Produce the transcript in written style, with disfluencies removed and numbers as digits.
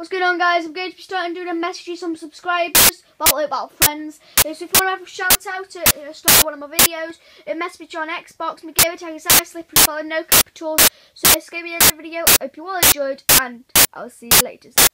What's going on, guys? I'm going to be starting doing a message to some subscribers about friends. So if you want to have a shout out to start one of my videos, message on Xbox, my gamer tag is Slippery Follow, no capitals. So this is going to be the end of the video. Hope you all enjoyed, and I'll see you later.